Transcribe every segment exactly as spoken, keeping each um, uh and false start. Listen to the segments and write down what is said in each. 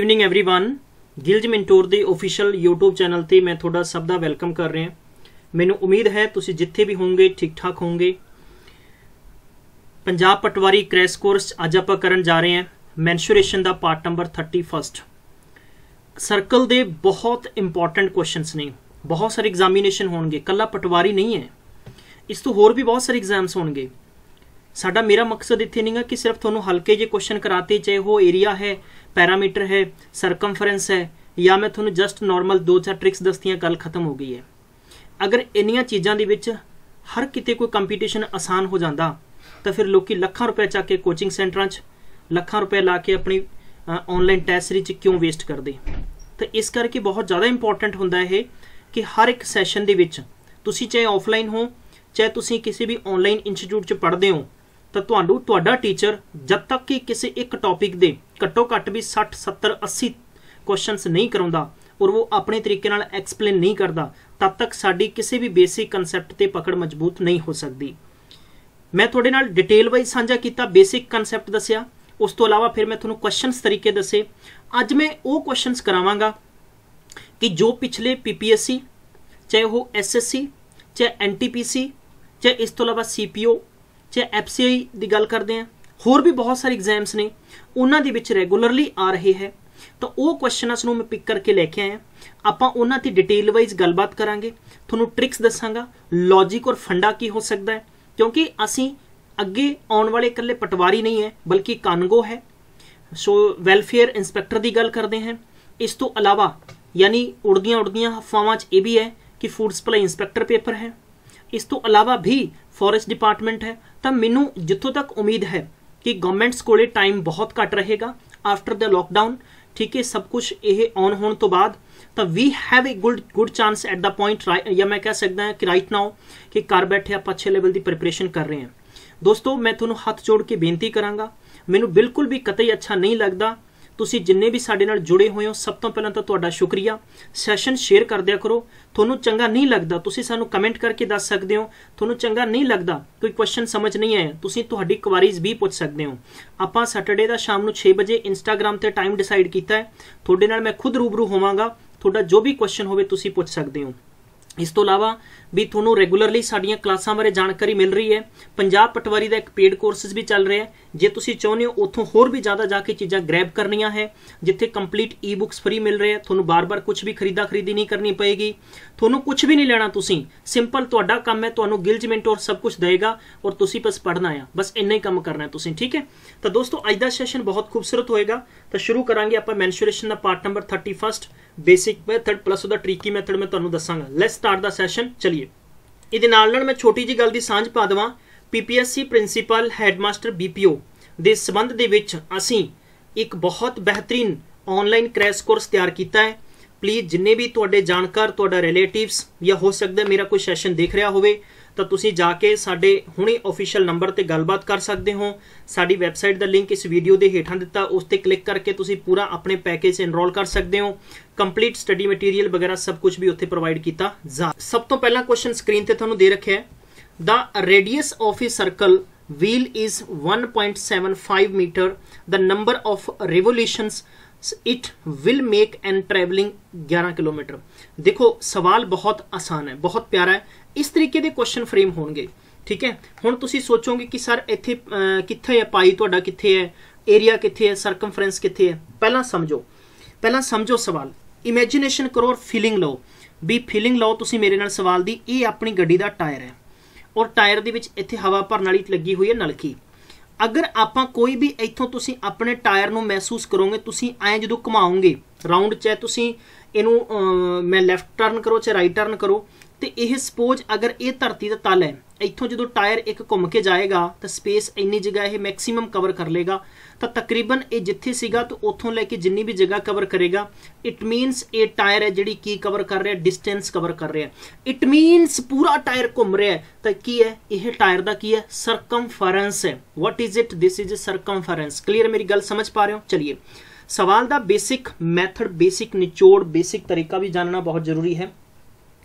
Evening everyone, Gillz mentor दे official YouTube channel ते मैं थोड़ा सब दा वेलकम कर रहा। मैनू उम्मीद है तुसी जिथे भी होंगे ठीक ठाक होंगे। पंजाब पटवारी क्रैश कोर्स अज आपां करन जा रहे हैं मैंशुरेशन दा part number thirty first. Circle दे बहुत इंपॉर्टेंट क्वेश्चनस ने, बहुत सारे एग्जामिनेशन होंगे, कला पटवारी नहीं है, इस तो होर भी बहुत सारे एग्जाम्स होंगे। साडा मेरा मकसद इत्थे नहीं है कि सिर्फ तुहानू हल्के जे क्वेश्चन कराते, चाहे वो एरिया है, पैरामीटर है, सरकमफरेंस है, या मैं तुहानू जस्ट नॉर्मल दो चार ट्रिक्स दसतियां गल खत्म हो गई है। अगर इन्नियां चीज़ां दे विच हर किते कोई कंपीटीशन आसान हो जाता तो फिर लोग लखां रुपए चा के कोचिंग सेंटरां च लखां रुपए ला के अपनी ऑनलाइन टैस्ट सीरीज क्यों वेस्ट करते। तो इस करके बहुत ज़्यादा इंपॉर्टेंट होंदा है कि हर एक सैशन दे विच तुसी चाहे ऑफलाइन हो चाहे तुसी किसी भी ऑनलाइन इंस्टीट्यूट च पढ़ते हो तो तुहानू तुहाडा टीचर जब तक कि किसी एक टॉपिक दे घट्टो घट्ट भी सठ सत्तर अस्सी क्वेश्चनस नहीं कराउंदा और वो अपने तरीके नाल एक्सप्लेन नहीं करता तब तक साडी किसी भी बेसिक कंसैप्ट ते पकड़ मजबूत नहीं हो सकती। मैं तुहाडे नाल डिटेल वाइज साझा किया, बेसिक कंसैप्ट दसिया, उस तो अलावा फिर मैं तुहानू क्वेश्चनस तरीके दसे। अज मैं वो क्वेश्चनस करावांगा कि जो पिछले पी पी एस सी चाहे वो एस एस सी चाहे एन टी पी सी चाहे इस तो अलावा सी पी ओ चाहे एफ सी आई की गल करते हैं, होर भी बहुत सारे एग्जाम्स ने उन्होंने विच रेगूलरली आ रहे हैं। तो वो क्वेश्चनस मैं पिक करके लैके आया, आपां उन्हां दी डिटेल वाइज गलबात करांगे, तुहानू ट्रिक्स दसांगा, लॉजिक और फंडा की हो सकता है, क्योंकि असी अगे आने वाले इकल्ले पटवारी नहीं है बल्कि कानगो है। सो वैलफेयर इंस्पैक्टर की गल करते हैं। इस तो अलावा यानी उड़दियां उड़दियां अफवाहां च यह भी है कि फूड सप्लाई इंस्पैक्टर पेपर है। इस तो अलावा भी फॉरेस्ट डिपार्टमेंट है। तो मैनू जितों तक उम्मीद है कि गवर्नमेंट्स कोले टाइम बहुत घट रहेगा आफ्टर द लॉकडाउन, ठीक है, सब कुछ ये ऑन होने तो बाद, तो we have a good good chance at the point, या मैं कह सकता कि राइट नाउ कि घर बैठे आप अच्छे लेवल की प्रिपरेशन कर रहे हैं। दोस्तों मैं तुहानू हाथ जोड़ के बेनती करांगा, मैनू बिल्कुल भी कतई अच्छा नहीं लगता तुसी जिन्ने भी साडे नाल जुड़े हुए हो, सब तो पहला तो तुहाडा शुक्रिया। सैशन शेयर कर दिया करो। तुहानू चंगा नहीं लगता तुसी सानू कमेंट करके दस सकते हो। तुहानू चंगा नहीं लगता कोई क्वेश्चन समझ नहीं आया तुसी तुहाडी क्वारीज भी पूछ सकते हो। आपां सैटरडे का शाम नू छे बजे इंस्टाग्राम ते टाइम डिसाइड किया है, तुहाडे नाल मैं खुद रूबरू होवांगा, तुहाडा जो भी क्वेश्चन होवे तुसी पूछ सकते हो। इस तो अलावा भी तुहानू रेगूलरली साडियां क्लासां बारे जानकारी मिल रही है। पंजाब पटवारी का एक पेड कोर्सेस भी चल रहा है, जे तुसी चाहुंदे हो उत्थों होर भी ज़्यादा जाके चीज़ां ग्रैब करनियां है, जिथे कंप्लीट ई बुक्स फ्री मिल रहे हैं। तुहानू बार बार कुछ भी खरीदा खरीदी नहीं करनी पएगी, तुहानू कुछ भी नहीं लेना, तुसी सिंपल तुहाडा काम है, तुहानू गिलज मिंटोर सब कुछ देगा और तुसी बस पढ़ना है, बस इन्ना ही काम करना है तुसी, ठीक है। तो दोस्तों अज का सैशन बहुत खूबसूरत होएगा। तो शुरू करांगे आपां मैंशुरेशन का part number thirty first, basic method plus उहदा ट्रिकी मैथड मैं तुहानू दसांगा। Let's start the session. चलिए इहदे नाल नाल मैं छोटी जी गल दी सांझ पा देवां। P P S C principal headmaster B P O दे संबंध दे विच असीं एक बहुत बेहतरीन ऑनलाइन क्रैश कोर्स तैयार किया है। प्लीज़ जिन्ने भी तुहाडे जानकार, तुहाडा रिलेटिव्स या हो सकता है मेरा कोई सैशन देख रहा होवे तो तुसी जाके साडे हुणे ऑफिशियल नंबर ते गलबात कर सकते हो। साडी वैबसाइट का लिंक इस वीडियो के हेठां दिता, उस ते क्लिक करके तुसी पूरा अपने पैकेज इनरोल कर सकते हो। कंप्लीट स्टडी मटीरियल वगैरह सब कुछ भी उत्थे प्रोवाइड किया जा। सब तो पहला क्वेश्चन स्क्रीन ते तुहानू दे रखे है, the radius of a circle wheel is one point seven five metre, the number of revolutions it will make and travelling ग्यारह किलोमीटर। देखो सवाल बहुत आसान है, बहुत प्यारा है, इस तरीके के क्वेश्चन फ्रेम होंगे, ठीक है। हुण तुसी सोचोगे कि सर इत्थे कित्थे है पाई तुहाडा कित्थे है, एरिया कित्थे है, सरकमफ्रेंस कित्थे है। पहला समझो, पहला समझो सवाल, इमेजिनेशन करो और फीलिंग लो, भी फीलिंग लो तुसी मेरे नाल सवाल दी। ये अपनी गड्डी का टायर है और टायर दे विच इत्थे हवा भरन वाली लगी हुई है नलकी। अगर आपां कोई भी इत्थों तुसी अपने टायर नूं महसूस करोगे, तुसी ऐ जदों घुमाओगे राउंड, चाहे तुसी इनू मैं लैफ्ट टर्न करो चाहे राइट टर्न करो, तो यह सपोज अगर ये धरती का तल है, इत्थों जो टायर एक घूम के जाएगा तो स्पेस इन्नी जगह ये मैक्सीमम कवर कर लेगा। तो तकरीबन ये जिथे सीगा तो उतों लैके जिन्नी भी जगह कवर करेगा, इट मीनस ये टायर है जिहड़ी की कवर कर रहा है, डिस्टेंस कवर कर रहा है। इट मीनस पूरा टायर घूम रहा है, तो की है यह टायर का की है, सरकमफरेंस है। What is it? This is circumference. Clear मेरी गल समझ पा रहे हो? चलिए सवाल का बेसिक मैथड, बेसिक निचोड़, बेसिक तरीका भी जानना बहुत जरूरी है।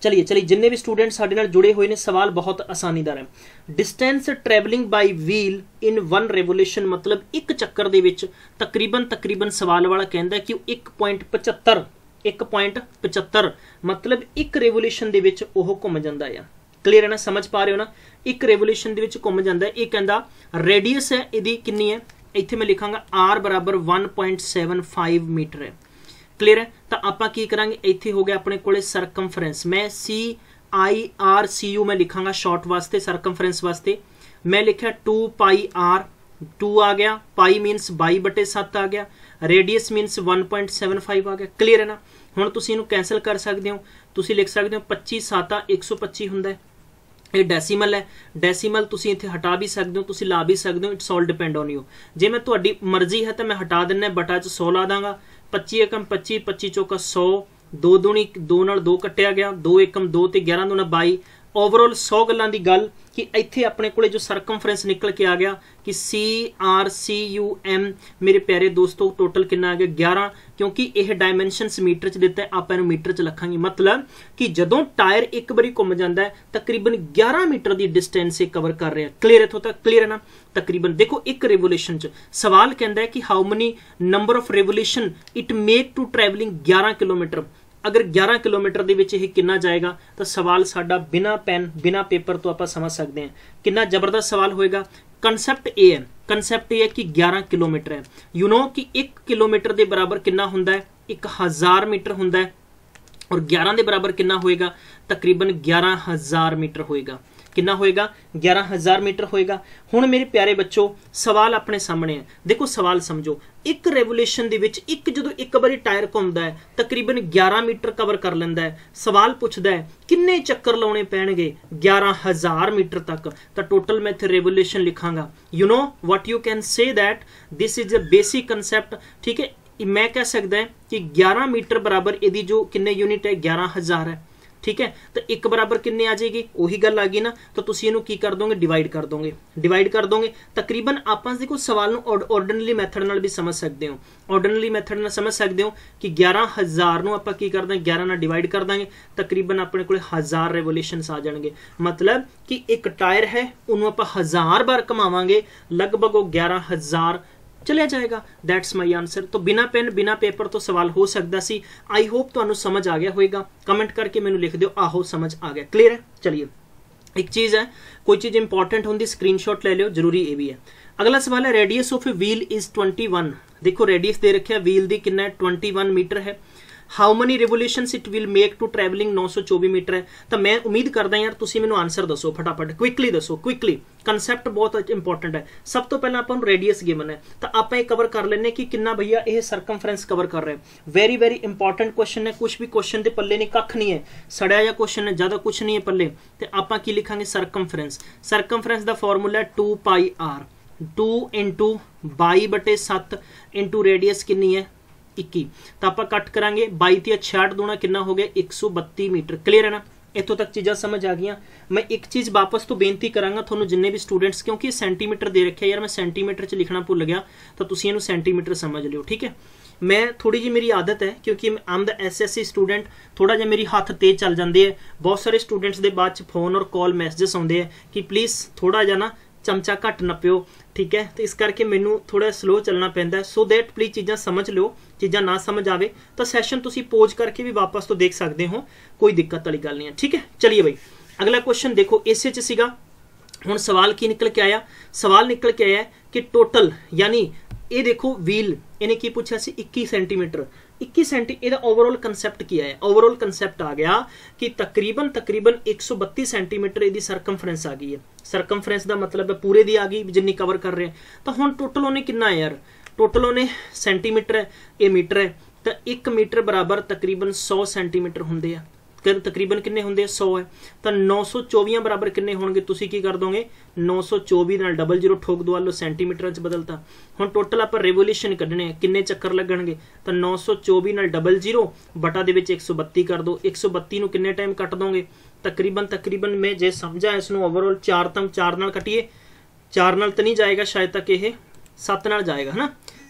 चलिए चलिए जिन्ने भी स्टूडेंट साडे नाल जुड़े हुए ने सवाल बहुत आसानीदार है। Distance travelling by wheel in one revolution मतलब एक चक्कर दे विच तकरीबन तकरीबन सवाल वाला कहंदा है कि एक पॉइंट पचहत्तर एक पॉइंट पचहत्तर मतलब एक रेवोल्यूशन दे विच ओह घुम जांदा है। क्लीयर है ना, समझ पा रहे हो ना, एक रेवोल्यूशन दे विच घुम जांदा है। ये कहंदा रेडियस है इहदी कितनी है, इत्थे मैं लिखांगा आर बराबर one point seven five metre है। क्लीयर है, तो आपां की करांगे, इत्थे हो गया अपने कोले सरकमफ्रेंस, मैं सी आई आर सी यू मैं लिखांगा शॉर्ट वास्ते, सरकमफ्रेंस वास्ते मैं लिखा टू पाई आर, टू आ गया, पाई मीनस बाई बटे सत्त आ गया, radius means one point seven five आ गया। क्लीयर है ना, हुण तुसीं इहनूं कैंसल कर सकते हो, तुसीं लिख सकते हो पच्ची साता एक सौ पच्ची हुंदा है। ये डेसीमल है, डेसीमल तुसीं इत्थे हटा भी सकते हो, तुसीं ला भी सकते हो, it's all depend on you. जे मैं तुहाडी मर्जी है तो मैं हटा दिना, बटा च सौ ला दांगा, पच्ची एकम पच्ची, पच्ची चौका सौ, दो दूनी दो नाल दो कट्टिया गया, दो एकम दो ते ग्यारह दूना बाई, ओवरऑल सौ गल्लां दी गल कि इत्थे अपने कोले जो सरकमफ्रेंस निकल के आ गया कि C R C U M मेरे प्यारे दोस्तों टोटल कितना आ गया ग्यारह, क्योंकि यह डायमेंशनस मीटर च दिता है, आप इहनूं मीटर च लखांगे, मतलब कि जदों टायर एक बारी घुम जांदा है तकरीबन ग्यारह मीटर की डिस्टेंस से कवर कर रहा है। क्लीयर इत्थों तक, क्लीयर है ना। तकरीबन देखो एक रेवोल्यूशन च सवाल कहता है कि how many number of revolution it make to travelling ग्यारह किलोमीटर, अगर ग्यारह किलोमीटर ਦੇ ਵਿੱਚ ਇਹ ਕਿੰਨਾ ਜਾਏਗਾ ਤਾਂ ਸਵਾਲ ਸਾਡਾ ਬਿਨਾ ਪੈਨ ਬਿਨਾ ਪੇਪਰ ਤੋਂ ਆਪਾਂ ਸਮਝ ਸਕਦੇ ਹਾਂ ਕਿੰਨਾ ਜ਼ਬਰਦਸਤ ਸਵਾਲ ਹੋਏਗਾ। ਕਨਸੈਪਟ ਇਹ ਹੈ, ਕਨਸੈਪਟ ਇਹ ਹੈ ਕਿ ग्यारह किलोमीटर है, यू नो कि एक किलोमीटर ਦੇ ਬਰਾਬਰ ਕਿੰਨਾ ਹੁੰਦਾ ਹੈ, एक हज़ार मीटर ਹੁੰਦਾ है, और ग्यारह ਦੇ ਬਰਾਬਰ ਕਿੰਨਾ ਹੋਏਗਾ, तकरीबन ग्यारह हज़ार मीटर होएगा। कितना होएगा, ग्यारह हज़ार मीटर होएगा। हुण मेरे प्यारे बच्चों सवाल अपने सामने है, देखो सवाल समझो, एक रेवोल्यूशन दे विच एक जदों एक बारी टायर घुमदा है तकरीबन ग्यारह मीटर कवर कर लैंदा है। सवाल पुछदा है किन्ने चक्कर लाउणे पैणगे, ग्यारह हज़ार मीटर तक, तो टोटल मैं इत्थे रेवोल्यूशन लिखांगा। You know what you can say that this is a basic concept. ठीक है, मैं कह सकदा है कि ग्यारह मीटर बराबर इहदी जो किन्ने यूनिट है ग्यारह हज़ार है। ठीक है, तो एक बराबर किन्ने आ जाएगी, वही गल आ गई ना, तो तुसीं इहनूं की कर दोगे, डिवाइड कर दोगे, डिवाइड कर दोगे। तकरीबन आपां देखो सवाल नूं ऑर्डनरी मैथड नाल भी समझ सकते हो, ऑर्डनरी मैथड नाल समझ सकते हो कि ग्यारह हज़ार नूं आपां की कर दें ग्यारह नाल डिवाइड कर देंगे, तकरीबन अपने कोले हज़ार रेवोल्यूशनस आ जाएंगे। मतलब कि एक टायर है उन्होंने आपां हज़ार बार घुमावांगे, लगभग वो ग्यारह हज़ार चलिया जाएगा। That's my answer. तो बिना पेन बिना पेपर तो सवाल हो सकता सी। आई होप तुहानू समझ आ गया होएगा, कमेंट करके मैनू लिख दो आहो समझ आ गया। क्लीयर है, चलिए एक चीज़ है, कोई चीज़ इंपॉर्टेंट होंगी स्क्रीनशॉट ले लो, जरूरी ये भी है। अगला सवाल है radius of a wheel is twenty one. देखो रेडियस दे रखे व्हील दी कितना है ट्वेंटी वन मीटर है। How many revolutions it will make to travelling नौ सौ चौबीस मीटर है। तो मैं उम्मीद करदा यार तुसीं मैनू आंसर दसो फटाफट, क्विकली दसो, क्विकली। कंसैप्ट बहुत इंपॉर्टेंट है। सब तो पहले आपां नूं रेडियस गिवन है तो आप ये कवर कर लेने कि कितना भैया यह सरकमफ्रेंस कवर कर रहे हैं। वेरी वेरी इंपॉर्टेंट क्वेश्चन है, कुछ भी क्वेश्चन के पल्ले नहीं, कख नहीं है, सड़िया या क्वेश्चन है, ज़्यादा कुछ नहीं है पल्ले। तो आपां की लिखांगे सरकमफ्रेंस। सरकमफ्रेंस का फॉर्मूला है two pi R, two into बाई बटे सत्त इंटू रेडियस कितनी है इक्की, तो आप कट करांगे बाई ते छियाठ दूना कितना हो गया एक सौ बत्ती मीटर। क्लीयर है ना, इतों तक चीज़ां समझ आ गई। मैं एक चीज़ वापस तो बेनती करांगा थोनों जिन्ने भी स्टूडेंट्स, क्योंकि सेंटीमीटर दे रखे यार मैं सेंटीमीटर च लिखना भुल गया, तो तुसीं इहनूं सेंटीमीटर समझ लियो। ठीक है, मैं थोड़ी जी मेरी आदत है क्योंकि I am the S S C student, थोड़ा जिहा मेरी हत्थ तेज चल जाते हैं। बहुत सारे स्टूडेंट्स के बाद फोन और कॉल मैसेजेस आते हैं कि प्लीज़ थोड़ा जिहा ना चमचा घट नप्पियो। ठीक है, तो इस करके मैनू थोड़ा स्लो चलना पैंदा है, सो दैट प्लीज़ चीज़ां समझ लो। चीज़ां ना समझ आवे तो सैशन तुसीं पोज करके भी वापस तो देख सकते हो, कोई दिक्कत वाली गल नहीं है। ठीक है, चलिए भाई अगला क्वेश्चन देखो, इस च सीगा हुण सवाल की निकल के आया, सवाल निकल के आया कि टोटल यानी ये देखो व्हील इन्हें की पूछा सी इक्की सेंटीमीटर, इक्की सेंटी ਇਹਦਾ ओवरऑल कंसैप्ट की है। ओवरऑल कंसैप्ट आ गया कि तकरीबन तकरीबन एक सौ बत्ती सेंटीमीटर ਇਹਦੀ सरकमफ्रेंस आ गई है। सरकमफ्रेंस का मतलब है पूरे दी आ गई जिन्नी कवर कर रहे हैं। तो हुण टोटल उन्हें कितना है यार, टोटल उन्हें सेंटीमीटर है, ये मीटर है, तो एक मीटर बराबर तकरीबन सौ सेंटीमीटर होंगे है। तकरीबन किन्ने होंगे सौ है, तो नौ सौ चौबीस बराबर किन्ने होंगे, तुसी की कर दोगे नौ सौ चौबीस नाल डबल जीरो ठोक दो लो सेंटीमीटर च बदलता। हुण टोटल आप रेवोल्यूशन कढ़ने किन्ने चक्कर लगणगे, तो नौ सौ चौबीस नाल डबल जीरो बटा दे विच एक सौ बत्ती कर दो, एक सौ बत्ती नूं किन्ने टाइम कट दोगे, तकरीबन तकरीबन मैं जे समझा इसनूं ओवरऑल चार तम चार नाल कटिए, चार नाल तो नहीं जाएगा शायद तक ये सत्त नाल जाएगा है ना,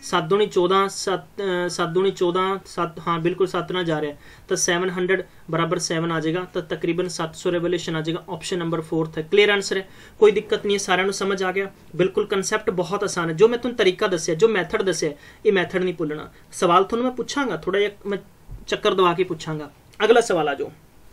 सत्त दूनी चौदह, सत्त सत्त दूनी चौदह, सत्त हाँ बिल्कुल सत्त ना जा रहा है तो सैवन हंड्रड बराबर सैवन आ जाएगा, तो तकरीबन सत्त सौ रेवोल्यूशन आ जाएगा। ऑप्शन नंबर फोर्थ है। क्लियर आंसर है, कोई दिक्कत नहीं है, सारे समझ आ गया। बिल्कुल कंसैप्ट बहुत आसान है। जो मैं तुम तरीका दसिया, जो मैथड दसिया, ये मैथड नहीं भुलना। सवाल थोड़ा मैं पूछांगा, थोड़ा जिहा मैं चक्कर दवा के पूछांगा। अगला सवाल आ जाओ।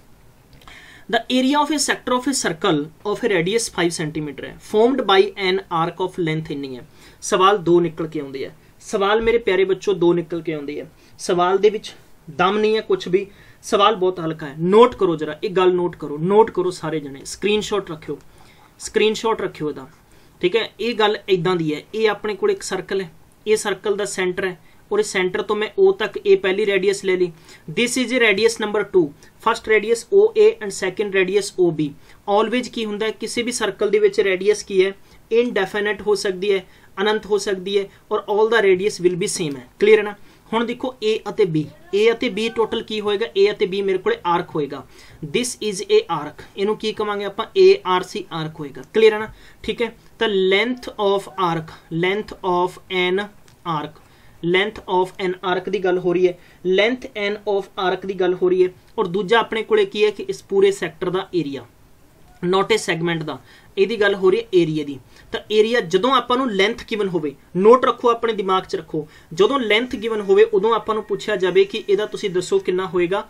The area of a sector of a circle of a radius five centimetre है, formed by an arc of length इन्नी है। सवाल दो निकल के आउंदी है। सवाल मेरे प्यारे बच्चों दो निकल के आउंदी है। सवाल दे विच दम नहीं है कुछ भी, सवाल बहुत हल्का है। नोट करो जरा, एक गल नोट करो, नोट करो सारे जने, स्क्रीनशॉट रखियो, स्क्रीनशॉट रखियो इहदा, ठीक है। ये गल इदां दी है, ये अपने कोल एक सर्कल है, ये सर्कल दा सेंटर है और इस सेंटर तो मैं ओ तक ए पहली रेडियस ले ली। This is a radius number two, first radius O A and second radius O B. Always की हुंदा है किसी भी सर्कल दे विच रेडियस की है इनडेफिनेट हो सकती है, अनंत हो सकती है, और all the radius will be same है। क्लियर है ना। हुण देखो ए अते बी, ए अते बी टोटल की होएगा, ए अते बी मेरे को आर्क होएगा। दिस इज ए आर्क, इनू की कहांगे आपां, ए आर सी आर्क होएगा। क्लियर है ना, ठीक है। तो length of arc, length of an arc, length of an arc की गल हो रही है, लेंथ एन ऑफ आर्क की गल हो रही है। और दूजा अपने कोले की है कि इस पूरे सैक्टर का एरिया, नॉट ए सैगमेंट का, यदी गल हो रही है एरिया की। तो एरिया जदों आपां नूं लेंथ गिवन होवे, नोट रखो अपने दिमाग च रखो, जदों लेंथ गिवन होवे उदों आपां नूं पुछया जावे कि इहदा तुसीं दसो कितना होएगा।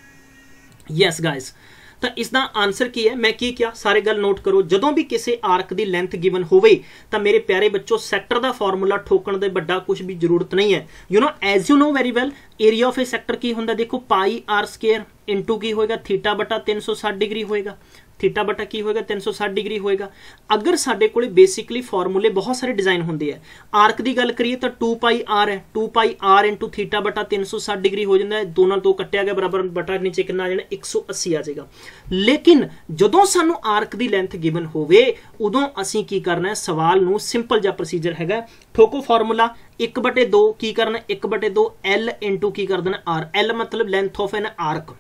यस गाइज, तो इसका आंसर की है, मैं की क्या, सारे गल नोट करो। जदों भी किसी आर्क की लेंथ गिवन होवे तो मेरे प्यारे बच्चों सैक्टर का फॉर्मूला ठोकण दे बड़ा कुछ भी जरूरत नहीं है। You know as you know very well, area of a sector की होंदा, देखो पाई आर स्केयर इंटू की होएगा थीटा बटा तीन सौ साठ डिग्री होएगा, थीटा बटा की होएगा तीन सौ साठ डिग्री होएगा। अगर साडे कोले बेसिकली फॉर्मूले बहुत सारे डिजाइन होंदे है, आर्क की गल करिए तो टू पाई आर है, two pi R into theta बटा तीन सौ साठ डिग्री हो जाता है, दोनों तो कट्टिया गया बराबर बटा नीचे कितना आ जाना एक सौ अस्सी आ जाएगा। लेकिन जदों सानू आर्क की लेंथ गिवन होवे उदों असीं की करना है, सवाल नू सिंपल जा प्रोसीजर हैगा, ठोको फॉर्मूला एक बटे दो की करना, एक बटे दो एल इंटू की कर देना आर। एल मतलब length of an arc,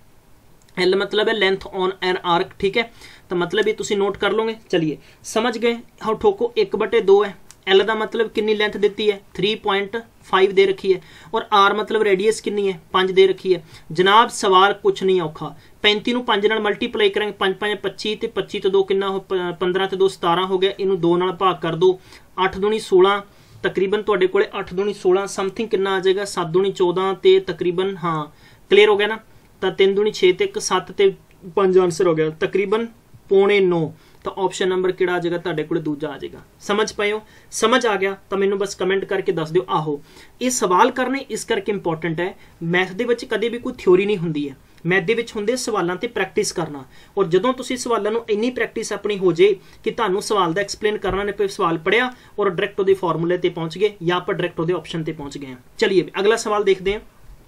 L मतलब है लेंथ ऑन एन आर्क, ठीक है। तो मतलब ये तुसी नोट कर लोगे, चलिए समझ गए। हाँ ठोको एक बटे दो है, एल का मतलब कितनी लेंथ दी है थ्री पॉइंट फाइव दे रखी है, और आर मतलब रेडियस कितनी है पांच दे रखी है। जनाब सवाल कुछ नहीं औखा, पैंती नूं पांच नाल मल्टीप्लाई करेंगे, पांच पांच पच्ची ते पच्ची तो दो कितना हो, पंद्रह ते दो सतारह हो गया, इनू दो नाल भाग कर दो, अठ दूनी सोलह, तकरीबन तुहाडे कोले अठ दूनी सोलह समथिंग कितना आ जाएगा, सत्त दूनी चौदह ते तकरीबन, हाँ क्लियर हो गया ना। तो तीन दूनी छे ते एक सत्त ते पांच आंसर हो गया, तकरीबन पौने नौ। तो ऑप्शन नंबर किहड़ा आ जाएगा तुहाडे कोले, दूजा आ जाएगा। समझ पाए हो, समझ आ गया तो मैनू बस कमेंट करके दस दिओ। आहो ये सवाल करने इस करके इंपॉर्टेंट है, मैथ दे विच कदे भी कोई थ्योरी नहीं हुंदी है, मैथ दे विच हुंदे सवालों ते प्रैक्टिस करना। और जदों तुसीं सवालों नूं इन्नी प्रैक्टिस अपनी हो जाए कि तुहानूं सवाल दा एक्सप्लेन करना ने, सवाल पढ़िया और डायरैक्ट उहदे फॉर्मूले ते पहुंच गए, या आप डायरैक्ट उहदे ऑप्शन ते पहुंच गए। चलिए अगला सवाल देखते हैं।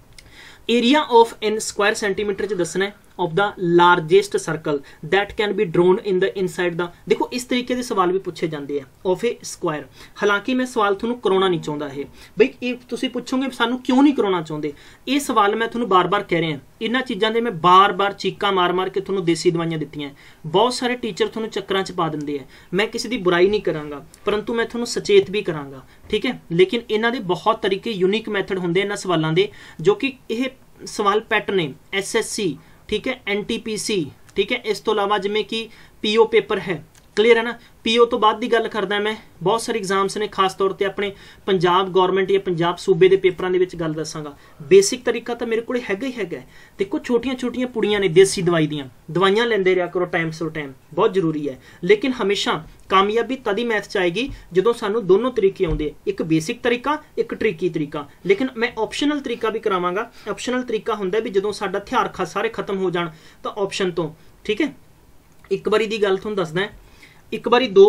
Area of an square centimetre च दसना है of the largest circle that can be drawn in the inside the. देखो इस तरीके के सवाल भी पूछे जाते हैं ऑफ ए स्क्वायर। हालांकि मैं सवाल थोड़ा कराना नहीं चाहता है बई, ये तुसीं पुछोगे सानू क्यों नहीं कराना चाहते, ये सवाल मैं थोड़ा बार बार कह रहा। इन्हां चीज़ों के मैं बार बार चीका मार मार के थोड़ा देसी दवाइयां दित्तियां, बहुत सारे टीचर थोड़ा चक्करां च पा दिंदे हैं। मैं किसी की बुराई नहीं करांगा, परंतु मैं थोड़ा सचेत भी करांगा, ठीक है। लेकिन इन्हां दे बहुत तरीके यूनिक मैथड होंदे इन्हां सवालों के, जो कि यह सवाल पैट ने एस एस सी, ठीक है, एन टी पी सी, ठीक है। इस तो अलावा जिमें कि पी ओ पेपर है, क्लीयर है ना। पी ओ तो बाद की गल करदा मैं, बहुत सारे एग्जाम्स ने खास तौर पर अपने पंजाब गौरमेंट या पंजाब सूबे के पेपरों के विच गल दसांगा। बेसिक तरीका तो मेरे को हैगा ही हैगा। देखो छोटियां छोटियां पुड़ियां ने देसी दवाई दियां, दवाइयां लेंदे रहा करो टाइम सो टाइम, बहुत जरूरी है। लेकिन हमेशा कामयाबी तद ही मैथ च आएगी जो सानू दोनों तरीके आउंदे, एक बेसिक तरीका एक ट्रिकी तरीका। लेकिन मैं ऑप्शनल तरीका भी करावांगा। ऑप्शनल तरीका हुंदा भी जो साडा हथियार खा सारे खत्म हो जाण तो ऑप्शन तो, ठीक है। एक बारी दी गल तुहानूं दसदा, एक बारी दो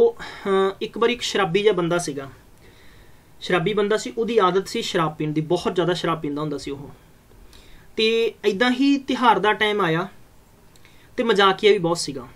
एक बारी एक शराबी जिहा बंदा सीगा, शराबी बंदा सी, उहदी आदत सी शराब पीण दी, बहुत ज़्यादा शराब पींदा हुंदा सी ओह। ते इदां ही तिहार दा टाइम आया ते मजाकिया भी बहुत सीगा,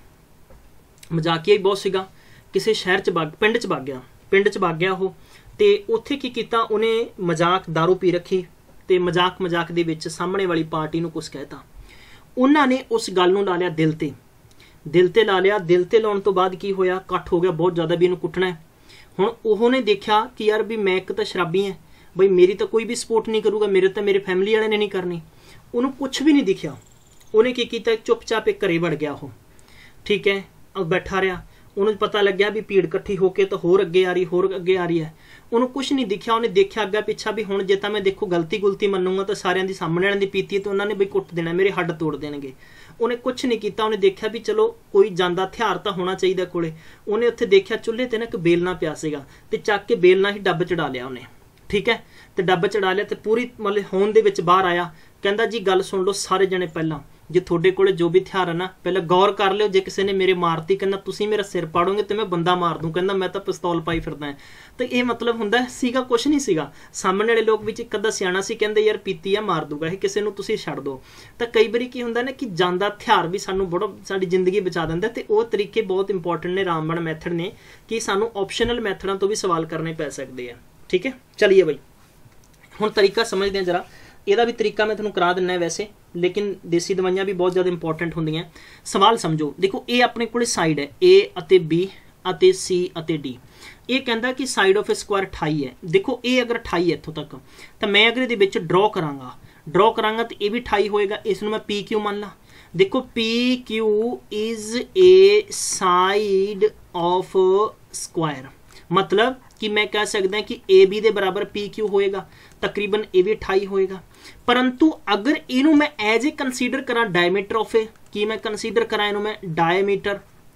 मजाकिया भी बहुत सीगा। किसी शहर च बाग पिंड च बाग गया, पिंड च बाग गया ओह, ते उत्थे की कीता उहने मजाक दारू पी रखी, ते मजाक मजाक दे विच सामने वाली पार्टी नूं कुछ कहता। उन्हां ने उस गल नूं ला लिया दिल ते, दिल ते ला लिया। दिल ते लाने तो बाद की होया, कट्ठ हो गया बहुत ज़्यादा भी इन्हूं कुटना है। हुण उन्होंने देखा कि यार भी मैं एक तो शराबी है, ਬਈ ਮੇਰੀ ਤਾਂ ਕੋਈ ਵੀ ਸਪੋਰਟ ਨਹੀਂ ਕਰੂਗਾ, ਮੇਰੇ ਤਾਂ ਮੇਰੇ ਫੈਮਿਲੀ ਵਾਲਿਆਂ ਨੇ ਨਹੀਂ ਕਰਨੀ। ਉਹਨੂੰ ਕੁਛ ਵੀ ਨਹੀਂ ਦਿਖਿਆ। ਉਹਨੇ ਕੀ ਕੀਤਾ, ਚੁੱਪਚਾਪ ਇੱਕ ਘਰੇ ਵੜ ਗਿਆ ਉਹ, ਠੀਕ ਹੈ, ਬੈਠਾ ਰਿਹਾ। ਉਹਨੂੰ ਪਤਾ ਲੱਗਿਆ ਵੀ ਭੀੜ ਇਕੱਠੀ ਹੋ ਕੇ ਤਾਂ ਹੋਰ ਅੱਗੇ ਆ ਰਹੀ, ਹੋਰ ਅੱਗੇ ਆ ਰਹੀ ਹੈ। ਉਹਨੂੰ ਕੁਛ ਨਹੀਂ ਦਿਖਿਆ। ਉਹਨੇ ਦੇਖਿਆ ਅੱਗਾ ਪਿੱਛਾ ਵੀ ਹੁਣ ਜੇ ਤਾਂ ਮੈਂ ਦੇਖੋ ਗਲਤੀ ਗੁਲਤੀ ਮੰਨੂਗਾ ਤਾਂ ਸਾਰਿਆਂ ਦੀ ਸਾਹਮਣੇ ਵਾਲਿਆਂ ਦੀ ਪੀਤੀ ਤੇ ਉਹਨਾਂ ਨੇ ਬਈ ਕੁੱਟ ਦੇਣਾ, ਮੇਰੇ ਹੱਡ ਤੋੜ ਦੇਣਗੇ। ਉਹਨੇ ਕੁਛ ਨਹੀਂ ਕੀਤਾ। ਉਹਨੇ ਦੇਖਿਆ ਵੀ ਚਲੋ ਕੋਈ ਜਾਂਦਾ ਹਥਿਆਰ ਤਾਂ ਹੋਣਾ ਚਾਹੀਦਾ ਕੋਲੇ। ਉਹਨੇ ਉੱਥੇ ਦੇਖਿਆ ਚੁੱਲ੍ਹੇ ਤੇ ਨਾ ਇੱਕ ਬੇਲਣਾ ਪਿਆ ਸੀਗਾ ਤੇ ਚੱਕ ਕੇ ਬੇਲਣਾ ਹੀ ਡੱਬ ਚੜਾ ਲਿਆ ਉਹਨੇ, ਠੀਕ ਹੈ, ਤੇ ਡੱਬ ਚੜਾ ਲਿਆ ਤੇ ਪੂਰੀ ਮਤਲਬ ਹੋਣ ਦੇ ਵਿੱਚ ਬਾਹਰ ਆਇਆ। ਕਹਿੰਦਾ ਜੀ ਗੱਲ ਸੁਣ ਲਓ ਸਾਰੇ ਜਣੇ, ਪਹਿਲਾਂ ਜੇ ਤੁਹਾਡੇ ਕੋਲੇ ਜੋ ਵੀ ਹਥਿਆਰ ਹੈ ਨਾ ਪਹਿਲਾਂ ਗੌਰ ਕਰ ਲਿਓ, ਜੇ ਕਿਸੇ ਨੇ ਮੇਰੇ ਮਾਰਤੀ ਕਹਿੰਦਾ ਤੁਸੀਂ ਮੇਰਾ ਸਿਰ ਪਾੜੋਗੇ ਤੇ ਮੈਂ ਬੰਦਾ ਮਾਰ ਦੂੰ, ਕਹਿੰਦਾ ਮੈਂ ਤਾਂ ਪਿਸਤੌਲ ਪਾਈ ਫਿਰਦਾ ਹੈ। ਤੇ ਇਹ ਮਤਲਬ ਹੁੰਦਾ ਸੀਗਾ ਕੁਛ ਨਹੀਂ ਸੀਗਾ। ਸਾਹਮਣੇ ਵਾਲੇ ਲੋਕ ਵਿੱਚ ਇੱਕ ਅੱਧਾ ਸਿਆਣਾ ਸੀ, ਕਹਿੰਦੇ ਯਾਰ ਪੀਤੀ ਆ ਮਾਰ ਦੂਗਾ ਇਹ, ਕਿਸੇ ਨੂੰ ਤੁਸੀਂ ਛੱਡ ਦਿਓ। ਤਾਂ ਕਈ ਵਾਰੀ ਕੀ ਹੁੰਦਾ ਨਾ ਕਿ ਜਾਂਦਾ ਹਥਿਆਰ ਵੀ ਸਾਨੂੰ ਬੜਾ ਸਾਡੀ ਜ਼ਿੰਦਗੀ ਬਚਾ ਦਿੰਦਾ। ਤੇ ਉਹ ਤਰੀਕੇ ਬਹੁਤ ਇੰਪੋਰਟੈਂਟ ਨੇ, ਰਾਮਬਾਣ ਮੈਥਡ ਨੇ, ਕਿ ਸਾਨੂੰ ਆਪਸ਼ਨਲ ਮੈਥਡਾਂ ਤੋਂ ਵੀ ਸਵਾਲ ਕਰਨੇ ਪੈ ਸਕਦੇ ਆ, ਠੀਕ ਹੈ। ਚਲਿਏ ਬਈ ਹੁਣ ਤਰੀਕਾ ਸਮਝਦੇ ਹਾਂ ਜਰਾ। ਇਹਦਾ ਵੀ ਤਰੀਕਾ ਮੈਂ ਤੁਹਾਨੂੰ ਕਰਾ ਦਿੰਦਾ ਵੈਸੇ, ਲੇਕਿਨ ਦੇਸੀ ਦਵਾਈਆਂ ਵੀ ਬਹੁਤ ਜ਼ਿਆਦਾ ਇੰਪੋਰਟੈਂਟ ਹੁੰਦੀਆਂ। ਸਵਾਲ ਸਮਝੋ, ਦੇਖੋ ਇਹ ਆਪਣੇ ਕੋਲੇ ਸਾਈਡ ਹੈ A ਅਤੇ B ਅਤੇ C ਅਤੇ D। ਇਹ ਕਹਿੰਦਾ ਕਿ ਸਾਈਡ ਆਫ ਸਕੁਆਇਰ ਅਠਾਈ ਹੈ। ਦੇਖੋ ਇਹ ਅਗਰ ਅਠਾਈ ਹੈ ਇੱਥੋਂ ਤੱਕ, ਤਾਂ ਮੈਂ ਅਗਰ ਇਹਦੇ ਵਿੱਚ ਡਰੋ ਕਰਾਂਗਾ ਡਰੋ ਕਰਾਂਗਾ ਤਾਂ ਇਹ ਵੀ ਅਠਾਈ ਹੋਏਗਾ। ਇਸ ਨੂੰ ਮੈਂ ਪੀ ਕਿਊ ਮੰਨ ਲਾਂ। ਦੇਖੋ P Q is a side of square, मतलब कि मैं कह सकता कि ए बी दे बराबर पी क्यू होएगा, तकरीबन ए भी अठाई होएगा। परंतु अगर इनू मैं एज ए कंसीडर करा डायमीटर ऑफ ए, कि मैं कंसीडर करा इनू मैं डायमीटर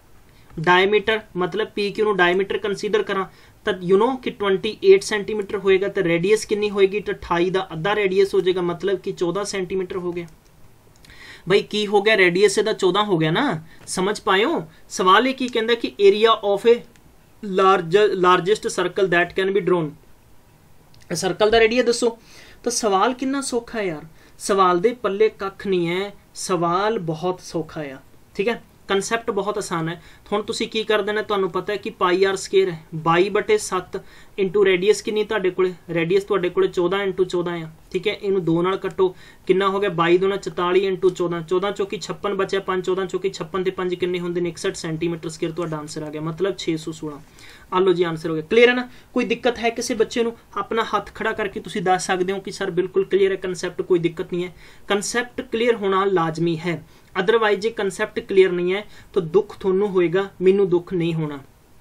डायमीटर मतलब पी क्यू नू डायमीटर कंसीडर करा तो यू नो कि अट्ठाईस सेंटीमीटर होएगा। तो रेडियस कितनी होएगी, तो अठाई का अद्धा रेडियस हो जाएगा, मतलब कि चौदह सेंटीमीटर हो गया। भाई की हो गया, रेडियस का चौदह हो गया ना, समझ पाए हो। सवाल ये की कहता कि area of a large largest circle that can be drawn, circle का रेडियस दसो। तो सवाल कितना सौखा है यार, सवाल दे पल्ले कख नहीं है, सवाल बहुत सौखा है, ठीक है। कंसैप्ट बहुत आसान है। हुण तुसीं की कर देना, तुहानूं पता है कि पाई आर स्केयर है बाई बटे सत्त इंटू रेडियस किन्नी तुहाडे कोले, रेडियस तुहाडे कोले चौदह इंटू चौदह है, ठीक है। इनू दो नाल कट्टो, किन्ना हो गया बाई दूना चौताली इंटू चौदह, चौदह चौकी छप्पन बचा, पांच चौदह चौकी छप्पन ते पंज किन्ने होंदे ने इकसठ सेंटीमीटर स्केयर। तुहाडा आंसर आ गया, मतलब छे सौ सोलह। आ लो जी आंसर हो गया। क्लीयर है ना। कोई दिक्कत है किसी बच्चे नूं, अपना हाथ खड़ा करके तुसीं दस सकदे हो कि सर बिल्कुल क्लीयर है कंसैप्ट, कोई दिक्कत नहीं है। कंसैप्ट क्लीयर होना लाजमी है, अदरवाइज जे कंसैप्ट क्लीयर नहीं है तो दुख थोनू होएगा, मैनू दुख नहीं होना।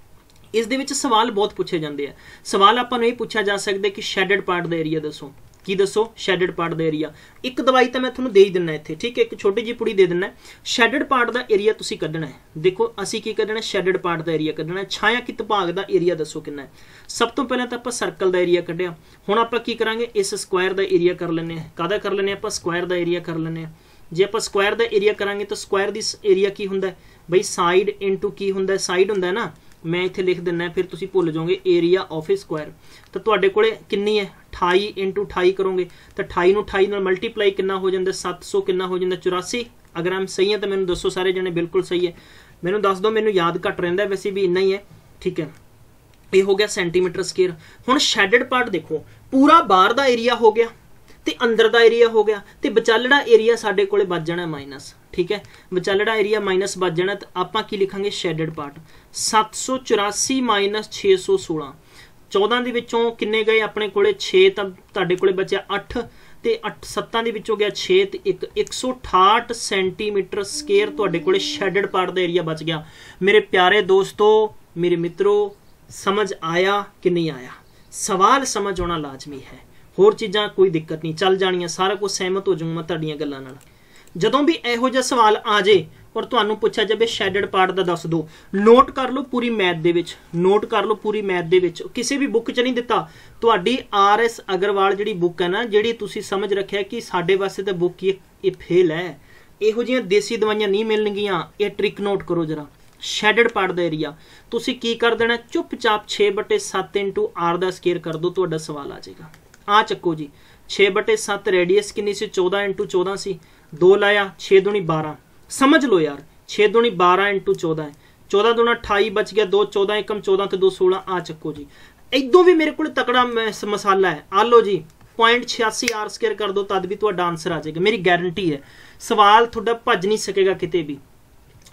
इस दे विच सवाल बहुत पूछे जाते हैं। सवाल आपां नूं ये पूछा जा सकता है कि शैडेड पार्ट दा एरिया दसो, की दसो शैडेड पार्ट दा एरिया। एक दवाई तो मैं तुहानूं दे ही दिना इत्थे, ठीक है, एक छोटी जी पुड़ी दे दिना। शैडेड पार्ट दा एरिया तुसीं कढना है। देखो असीं की कढना, शैडेड पार्ट दा एरिया कढना है। छायांकित भाग दा एरिया दसो कितना है। सब तो पहले तो आपां सर्कल दा एरिया कढिया। हुण आपां की करांगे, इस स्क्वायर दा एरिया कर लैंदे आ। काहदा कर लैंदे आपां, स्क्वायर दा एरिया कर लैंदे आ। जे आप स्क्वायर का एरिया करांगे तो स्क्वायर दी एरिया की हुंदा है बई, साइड इंटू की हुंदा है, साइड हुंदा है ना, मैं इत्थे लिख दिना, फिर तुसीं भुल जाओगे एरिया ऑफ ए स्क्वायर। तो तुहाडे कोले किन्नी है, अठाई इंटू अठाई करोगे तो अठाई नूं अठाई नाल मल्टीप्लाई कितना हो जाता, सत्त सौ कितना हो जाता, चौरासी। अगर हम सही है तो मैनूं दसो सारे जने बिल्कुल सही है, मैनूं दस दो, मैनूं याद घट रहिंदा, वैसे भी इन्ना ही है, ठीक है। ये हो गया सेंटीमीटर स्केयर। हुण शैडेड पार्ट देखो, पूरा बाहर का एरिया हो गया ते अंदर का एरिया हो गया, ते विचालड़ा एरिया साडे कोले बच जाना माइनस, ठीक है। विचालड़ा एरिया माइनस बच जाना, तो आपां की लिखांगे शैडेड पार्ट सत्त सौ चौरासी माइनस छे सौ सोलह। चौदह दे विचों किन्ने गए अपने कोले, छे, तां तुहाडे कोले बचे अठ, ते अठ सत्तां दे विचों गया छे, ते एक एक सौ अठाहठ सेंटीमीटर स्केयर तुहाडे कोले शैडेड पार्ट का एरिया बच गया। मेरे प्यारे दोस्तों, मेरे मित्रों, समझ आया कि नहीं आया? सवाल समझ आना लाजमी है, होर चीज़ां कोई दिक्कत नहीं, चल जानियां, सारा कुछ सहमत हो जाऊंगा मैं तुहाडीआं गल्लां नाल। जदों भी इहो जिहा सवाल आ जाए और तुहानूं पुछिआ जाए शैडेड पार्ट दा दस दो, नोट कर लो पूरी मैथ दे विच, नोट कर लो पूरी मैथ दे विच, किसी भी बुक च नहीं दिता। तुहाडी आर एस अग्रवाल जिहड़ी बुक है ना, जिहड़ी तुसीं समझ रखिआ कि साडे वास्ते तां बुक ही ये फेल है, इहो जिहियां देसी दवाइयां नहीं मिलणगीਆਂ। ये ट्रिक नोट करो जरा। शैडेड पार्ट दा एरिया तुसीं की कर देना, चुपचाप छे बटे सत्त इंटू आर दा स्केयर कर दो, तुहाडा सवाल आ जाएगा। आ चक्को जी, छे बटे सत्त रेडियस कितनी सी, चौदह इंटू चौदह सी, दो लाया, छे दूनी बारह, समझ लो यार, छे दूनी बारह इंटू चौदह है, चौदह दूना अठाई बच गया, दो चौदह एकम चौदह तो दो सोलह। आ चक्को जी, इदों भी मेरे को तकड़ा मसाला है। आ लो जी, पॉइंट छियासी आर स्केयर कर दो, तद भी तुहाडा आंसर आ जाएगा, मेरी गारंटी है। सवाल तुहाडा भज नहीं सकेगा किते भी।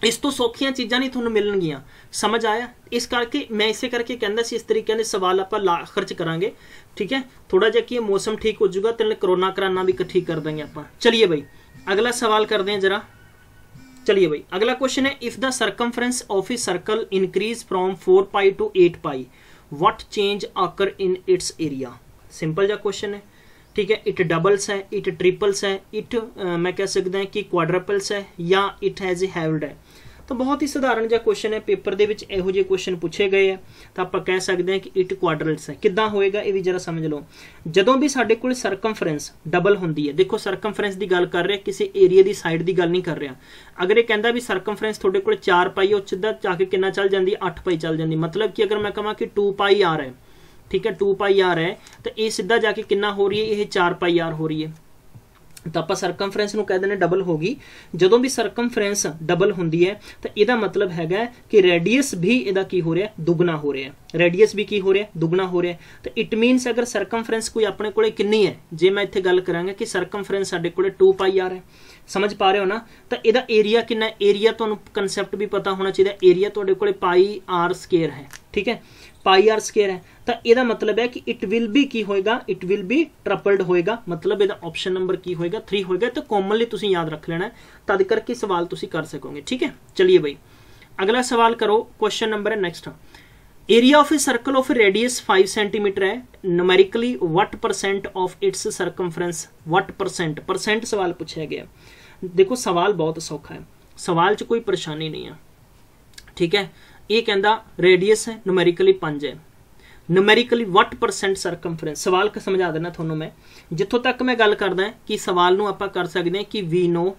इस तो सौखियां चीज़ां नहीं तुहानूं मिलणगियां। समझ आया? इस करके मैं इसे करके कहंदा सी इस तरीके ने सवाल आपां ला खर्च करांगे। ठीक है, थोड़ा जिहा कि मौसम ठीक हो जाऊगा तो करोना कराना भी ठीक कर देंगे आपां। चलिए भाई अगला सवाल करते हैं जरा। चलिए भाई अगला क्वेश्चन है, if the circumference of a circle increase from four pi to eight pi what change occur in its area. Simple जा क्वेश्चन है। ठीक है, इट डबल्स है, इट ट्रिपल्स है, इट मैं कह सकता है कि क्वाड्रपल्स है या इट हैज़ ए हैव्ड है। तो बहुत ही सधारण जिहा क्वेश्चन है, पेपर दे विच इहो जिहे क्वेश्चन पूछे गए हैं तो आप कह सकते हैं कि इट क्वाड्रल्स है। किद्दां होएगा ये भी जरा समझ लो। जदों भी साडे कोल सरकमफ्रेंस डबल होंदी है, देखो सरकमफ्रेंस की गल कर रहे किसी एरिया की साइड की गल नहीं कर रहा। अगर ये कहता भी सरकमफ्रेंस थोड़े कोल चार पाई उस सीधा जाके कितना चल जाती, अठ पाई चल जाती। मतलब कि अगर मैं कहां कि टू पाई आर है, ठीक है, टू पाई आर है तो ये सीधा जाके कितना हो रही है, ये चार पाई आर हो रही है। तो आप सरकमफ्रेंस नूं कह देने डबल होगी। जदों भी सरकमफ्रेंस डबल होंदी है तो इहदा मतलब हैगा कि रेडियस भी इहदा की हो रहा है, दुगना हो रहा है। रेडियस भी की हो रहा है, दुगना हो रहा है। तो इट मीनस अगर सरकमफ्रेंस कोई अपने कोले कितनी है, जे मैं इत्थे गल करांगा कि सरकमफ्रेंस साडे कोले टू पाई आर है, समझ पा रहे हो ना। तो इहदा एरिया कितना है, एरिया तुहानूं कंसैप्ट भी पता होना चाहिए। एरिया तुहाडे कोले पाई आर स्केयर है, ठीक है, पाई आर स्केयर है। तो यदा मतलब है कि इट विल बी की होएगा, इट विल बी ट्रिपल्ड होएगा। मतलब यदा ऑप्शन नंबर की होएगा, थ्री होएगा। तो कॉमनली तुसी याद रख लेना है, तद करके सवाल तुसी कर सकोगे। ठीक है, चलिए भाई अगला सवाल करो। क्वेश्चन नंबर है next, area of a circle of a radius five centimetre है, numerically what percent of its circumference, what percent, percent सवाल पूछा गया। देखो सवाल बहुत सौखा है, सवाल च कोई परेशानी नहीं है। ठीक है, ये कहता रेडियस है न्यूमेरिकली पांच है, न्यूमेरिकली वट परसेंट सरकमफ्रेंस। सवाल का समझा देना थोनों मैं, जिथों तक मैं गल करदा कि सवाल नूं आपां कर सकते हैं कि we know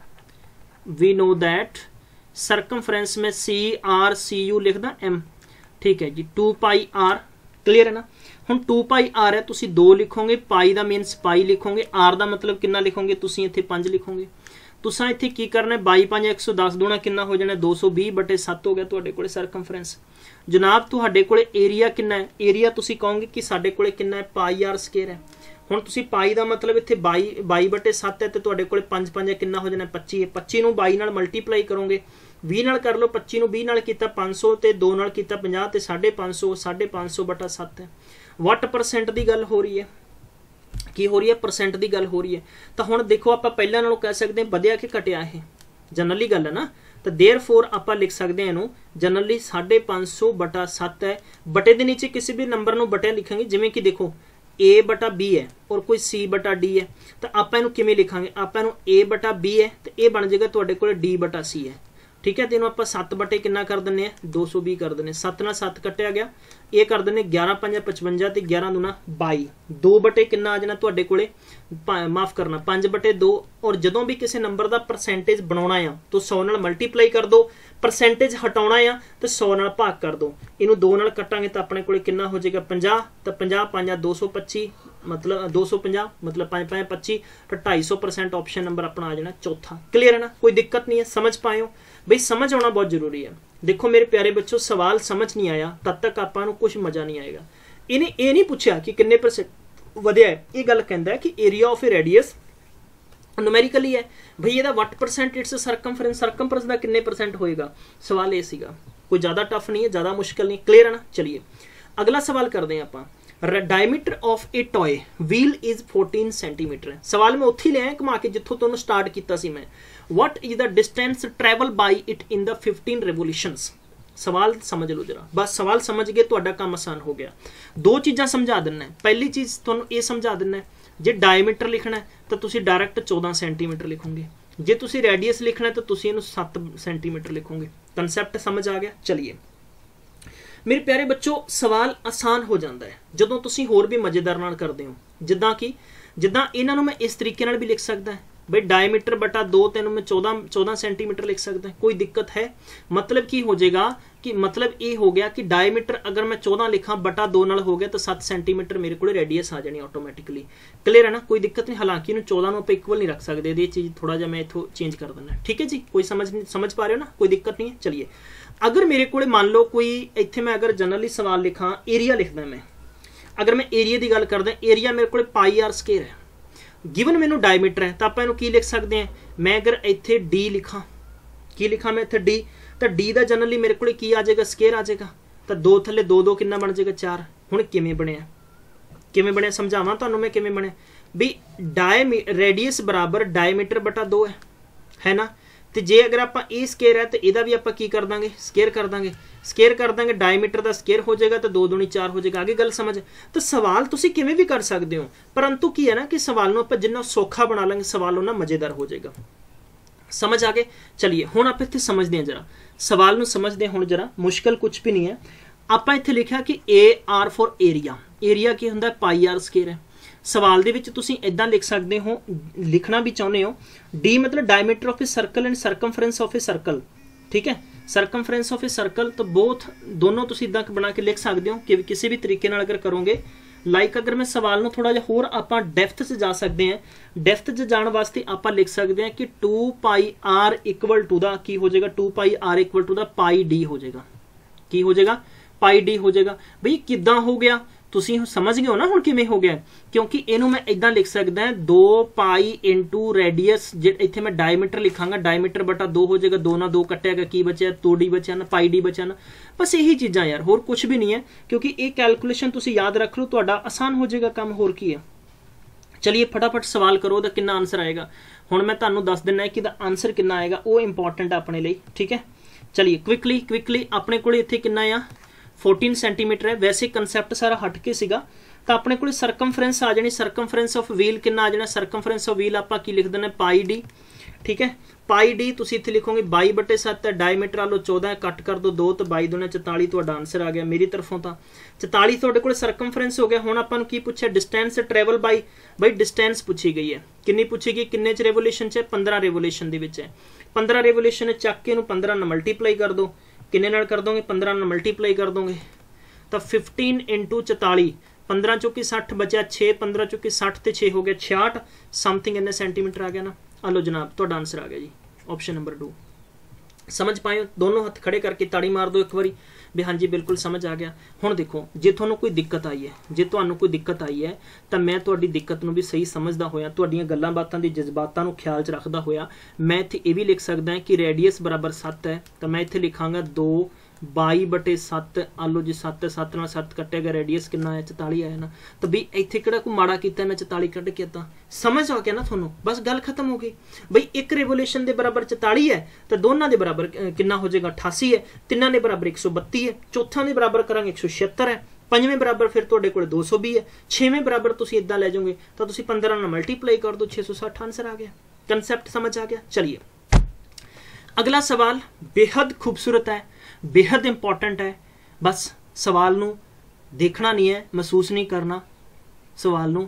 we know that circumference में सी आर सी यू लिखदा एम। ठीक है जी, टू पाई आर क्लीयर है ना। हुण टू पाई आर है, तुसी दो लिखोगे, पाई दा मीनस पाई लिखोगे, आर दा मतलब कितना लिखोगे, तुसी इत्थे पांच लिखोगे। तुसां इत्थे की करना, बाई पांच एक सौ दस दूना कितना हो जाना, दो सौ भी बटे सत्त हो गया तुहाडे कोले सरकमफ्रेंस। जनाब तुहाडे कोले एरिया कितना है, एरिया तुसी कहोगे कि साडे कोले कितना है, पाई आर स्केयर है। हुण तुसी पाई दा मतलब इत्थे बाई बाई बटे सत्त है तो तुहाडे कोले पंज पंज कितना हो जाना, पच्ची है। पच्ची नूं बाई नाल मल्टीप्लाई करोगे, भी नाल कर लो, पच्ची नूं भी नाल कीता पांच सौ ते दो नाल कीता पचास ते साढ़े पांच सौ, साढ़े पांच सौ बटा सत्त है। वट परसेंट की गल हो रही है, की हो रही है, परसेंट की गल हो रही है। तो हुण देखो आप पहले नालों कह सकते हैं वधिया कि घटिया, है जनरली गल है ना। तो देयर फोर आप लिख सकते हैं जनरली साढ़े पांच सौ बटा सत्त है। बटे के नीचे किसी भी नंबर को बटे लिखेंगे, जिमें कि देखो ए बटा बी है और कोई सी बटा डी है। तो आप इनू किमें लिखांगे, आप इनू ए बटा बी है तो यह बन जाएगा तुहाडे कोल डी बटा सी है। ठीक है, तो इन्हों आप सत्त बटे कितना कर दें, दो सौ भी कर दें। सत्त नाल सत्त कटिया गया, ये कर दें ग्यारह पंजा पचवंजा तो ग्यारह दूना बाई। दो बटे कितना आ जाना तुहाडे कोले, माफ करना पांच बटे दो। और जदों भी किसी नंबर का परसेंटेज बनाना आ तो सौ नाल मल्टीप्लाई कर दो, परसेंटेज हटाना आ तो सौ नाल भाग कर दो। इनू दो नाल कटांगे तो अपने कोले कितना हो जाएगा, पंजाह। तो पंजाह पांजा दो सौ पच्ची, मतलब दो सौ पंजाह मतलब पाँच पाँच पच्ची, तो ढाई सौ परसेंट ऑप्शन नंबर अपना आ जाना चौथा। क्लियर है ना, कोई दिक्कत नहीं है, समझ पाए हो बई। समझ आना बहुत जरूरी है। देखो मेरे प्यारे बच्चों, सवाल समझ नहीं आया तब तक आपां नूं कुछ मजा नहीं आएगा। इन्हें ये नहीं पूछा कि किन्ने परसेंट वधिया है, ये गल कहता है कि area of a radius numerically है भई, ਇਹਦਾ what percent its circumference, circumference ਦਾ किन्ने परसेंट होएगा। सवाल ये सीगा, कोई ज़्यादा टफ नहीं है, ज़्यादा मुश्किल नहीं। क्लियर है ना। चलिए अगला सवाल करते हैं आप। Diameter of a toy wheel is fourteen centimetre. सवाल मैं उत्थे लिया घुमा के जिथों तुहानूं स्टार्ट किया सी मैं। What is the distance travel by it in the fifteen revolutions. सवाल समझ लो जरा, बस सवाल समझ गए तुहाडा काम आसान हो गया। दो चीज़ां समझा देना है। पहली चीज़ तुहानूं ये समझा देना है, जे डायमीटर लिखना है तो तुसी डायरैक्ट चौदह सेंटीमीटर लिखोगे, जे तुसी रेडियस लिखना है तो तुसी इहनूं सत्त सेंटीमीटर लिखोगे। कंसैप्ट समझ आ गया। चलिए मेरे प्यारे बच्चों, सवाल आसान हो जाता है जदों तुसी होर भी मज़ेदार नाल करदे हो। जिद्दां कि जिद्दां इन्हां नूं मैं इस तरीके नाल भी लिख सकदा है बई, डायमीटर बटा दो तेन मैं चौदह चौदह सेंटीमीटर लिख सकता है, कोई दिक्कत है। मतलब की हो जाएगा कि मतलब ये हो गया कि डायमीटर अगर मैं चौदह लिखा बटा दो नाल हो गया तो सत्त सेंटीमीटर मेरे को रेडियस आ जानी ऑटोमैटिकली। क्लियर है ना, कोई दिक्कत नहीं। हालांकि इन्हें चौदह आप इक्वल नहीं रख सकते, ये चीज़ थोड़ा जा मैं इथों चेंज कर देना। ठीक है जी, कोई समझ समझ पा रहे हो ना, कोई दिक्कत नहीं है। चलिए अगर मेरे को मान लो कोई इत्थे मैं अगर जनरली सवाल लिखा, एरिया लिखदा मैं, अगर मैं एरिया की गल करदा, एरिया मेरे को पाई आर स्केयर है, गिवन मैनू डायमीटर है तो आप इनू की लिख सकते हैं। मैं अगर इत्थे डी लिखा, की लिखा मैं इत्थे डी, तो डी का जनरली मेरे को की आ जाएगा स्केयर आ जाएगा, तो दो थले दो दो कितना बन जाएगा चार। हुण किवें बनिया किवें बनिया समझावां तुहानूं मैं किवें बनिया भी डायमी रेडियस बराबर डायमीटर बटा दो है है ना। तो जे अगर आप ये स्केयर है तो यदा भी आप की कर देंगे स्केयर कर देंगे स्केयर कर देंगे डायमीटर का स्केयर हो जाएगा तो दो दूनी चार हो जाएगा। आगे गल समझ। तो सवाल तुसी किवें भी कर सकते हो, परंतु की है ना कि सवाल नूं आपां जिन्ना सौखा बना लेंगे सवाल उन्ना मजेदार हो जाएगा। समझ आ गए। चलिए हुण आप इत्थे समझते हैं जरा सवाल नूं समझते हैं। हुण जरा मुश्किल कुछ भी नहीं है। आपां इत्थे लिखिया कि A R for area, area की हुंदा पाई आर स्केयर है। सवाल दे विच तुसीं इदां लिख सकते हो, लिखना भी चाहुंदे हो डी मतलब diameter of a circle and circumference of a circle, ठीक है। सरकमफ्रेंस ऑफ ए सर्कल तो बोथ दोनों तुसीं इदां बना के लिख सकते हो कि किसी भी तरीके नाल अगर करोगे। लाइक अगर मैं सवाल नूं थोड़ा जिहा होर आपां डेप्थ च जा सकते हैं, डेप्थ च जाण वास्ते आपां लिख सकते हैं कि two pi R equal to दा की हो जाएगा, two pi R equal to दा पाई डी हो जाएगा। की हो जाएगा? पाई डी हो जाएगा। बई किदां हो गया तुसीं समझ गए हो ना हुण किवें हो गया, क्योंकि इहनूं मैं इदां लिख सकदा हां दो पाई इंटू रेडियस, जे इत्थे मैं डायमीटर लिखांगा डायमीटर बटा दो हो जाएगा, दो ना दो कट्टिया की बचा दो डी बचा ना पाई डी बचा ना, बस यही चीज़ां यार होर कुछ भी नहीं है। क्योंकि ये कैलकुलेशन तुसीं याद रख लो तुहाडा आसान हो जाएगा काम, होर की है। चलिए फटाफट सवाल करो तो कितना आंसर आएगा। हुण मैं तुहानूं दस दिना है कि आंसर कितना आएगा, वो इंपॉर्टेंट अपने लिए, ठीक है। चलिए क्विकली क्विकली अपने कोल इत्थे कितना आ फोर्टीन सेंटीमीटर है। वैसे कंसैप्ट सारा हट के सीगा तो अपने को सरकमफ्रेंस आ जानी, सरकमफ्रेंस ऑफ व्हील कितना आ जाना, सरकमफ्रेंस ऑफ व्हील आप लिख देना पाई डी, ठीक है। पाई डी तुसीं इत्थे लिखोगे बाई बटे सत्त है, डायमीटर आलो चौदह कट कर दो दो तो बाई दूने चौताली, तुहाडा आंसर आ गया मेरी तरफों। तो चौताली तुहाडे कोल सरकमफ्रेंस हो गया। हुण आपां नूं की पुछिया डिस्टेंस ट्रैवल बाई, बई डिस्टेंस पूछी गई है, कितनी पूछी गई, किन्ने च रेवोल्यूशन च, पंद्रह रेवोल्यूशन दे विच है। पंद्रह रेवोल्यूशन चक के नूं पंद्रह नाल मल्टीप्लाई कर दो, किन्ने नाल कर दोगे, पंद्रह नाल मल्टीप्लाई कर दोगे तो फिफ्टीन इंटू चौताली, पंद्रह चौकी सठ बचा छे, पंद्रह चौकी सठ तो छे हो गया छियाठ समथिंग इन्ने सेंटीमीटर आ गया ना। आलो जनाब तुहाडा आंसर आ गया जी ऑप्शन नंबर टू। समझ पाए? दोनों हथ खड़े करके ताड़ी मार दो एक बारी भी हाँ जी बिल्कुल समझ आ गया। हुण देखो जे तुहानूं कोई दिक्कत आई है, जे तुहानूं कोई दिक्कत आई है तो मैं तुहाडी दिक्कत नूं भी सही समझदा होया, तुहाडीआं गल्लां बातां दी जज्बातां नूं ख्याल च रखदा होया मैं इत्थे ये भी लिख सकदा है कि रेडियस बराबर सत्त है, तो मैं इत्थे लिखांगा दो बाई बटे सत्त, आलो जी सत्त सत्त नाल सत्त कट्टेगा रेडियस कितना आया चौताली आया ना। तो भी इत्थे किहड़ा कोई माड़ा कीता मैं चौताली कट के तां समझ आ गया ना तुहानूं, बस गल खत्म हो गई। बई एक रेवोल्यूशन के बराबर चौताली है तो दोनों के बराबर कितना हो जाएगा अठासी है, तिन्नां के बराबर एक सौ बत्ती है, चौथा के बराबर करांगे एक सौ छिहत्तर है, पंजवें बराबर फिर तुहाडे कोल दो सौ भी है, छेवें बराबर तुसीं इदां लै जाओगे तो तुसीं पंद्रह नाल मल्टीप्लाई कर दो, छे सौ सठ आंसर आ गया। कंसैप्ट समझ आ गया। चलिए अगला सवाल बेहद खूबसूरत है, बेहद इंपॉर्टेंट है। बस सवाल नूं देखना नहीं है, महसूस नहीं करना, सवाल नूं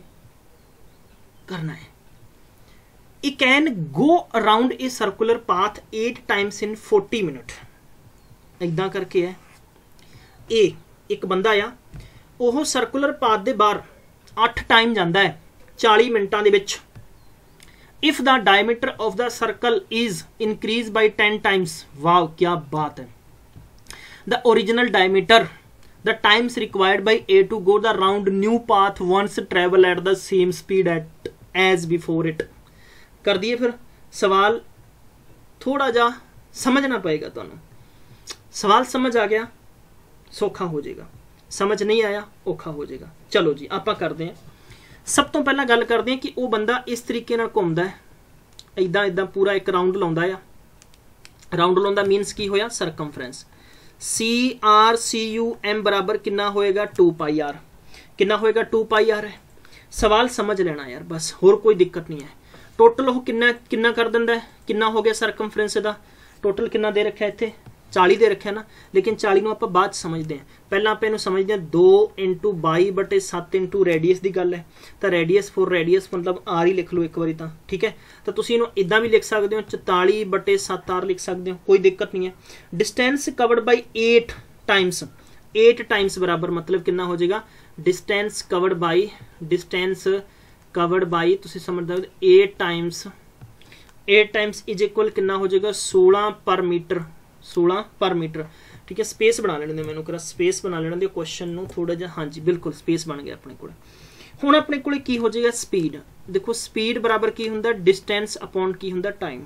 करना है। It can go around a circular path eight times in forty minutes। इदां करके है ए एक बंदा आ ओह सर्कुलर पाथ दे बाहर अठ टाइम जांदा है चाली मिनटां दे विच। If the diameter of the circle is increased by ten times, वाह क्या बात है, the original diameter, the times required by A to go the round new path once travel at the same speed at as before it। कर दिए फिर सवाल थोड़ा जा समझना पड़ेगा तुहानूं। सवाल समझ आ गया सौखा हो जाएगा, समझ नहीं आया औखा हो जाएगा। चलो जी आपां करते हैं। सब तो पहला गल करते हैं कि वह बंदा इस तरीके नाल घुमदा है, इदां इदां पूरा एक राउंड लाउंदा है। राउंड लाउंदा मीनस की होया circumference. C R C U M बराबर कितना होएगा टू पाई आर, कितना होएगा टू पाई आर है। सवाल समझ लेना यार बस, होर कोई दिक्कत नहीं है। टोटल वो कितना कितना कर दिंदा है, कितना हो गया सरकमफ्रेंस दा टोटल कितना दे रखा है इत्थे चाली दे रखा है ना, लेकिन चाली नूं आपां बाद समझते हैं। पहला आपां इहनूं समझते हैं दो इंटू बाई बटे सत्त इंटू रेडियस की गल है, तो रेडियस फोर रेडियस मतलब आर ही लिख लो एक बारी तां ठीक है। तो तुसीं इहनूं इदां भी लिख सकते हो चौताली बटे सत्त आर लिख सकते हो, कोई दिक्कत नहीं है। Distance covered by eight times, eight times बराबर मतलब कितना हो जाएगा distance covered by distance covered by तुसीं समझ सकते हो eight times, eight times is equal कितना हो जाएगा सोलह पर मीटर, सोलह पर मीटर ठीक है। स्पेस बना लेने मैनू करा स्पेस बना लेने दे क्वेश्चन नूं थोड़ा जिहा, हाँ जी बिल्कुल स्पेस बन गया अपने को। हुण अपने को की हो जाएगा स्पीड। देखो स्पीड बराबर की हुंदा डिस्टेंस अपॉन की हुंदा टाइम।